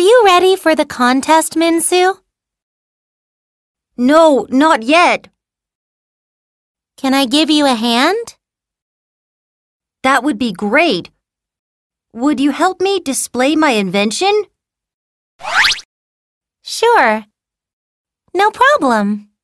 you ready for the contest, Minsu? No, not yet. Can I give you a hand? That would be great. Would you help me display my invention? Sure. No problem.